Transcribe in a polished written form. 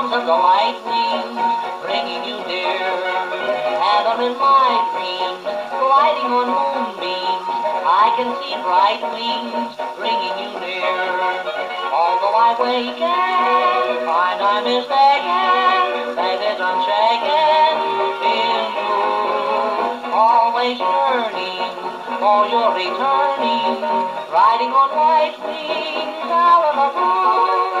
arms of the lightning, bringing you near. Heather in my dreams, gliding on moonbeams, I can see bright wings, bringing you near. Although I wake and find I'm mistaken, faith is unshaken in you. Always yearning for your returning, riding on white wings out of the blue.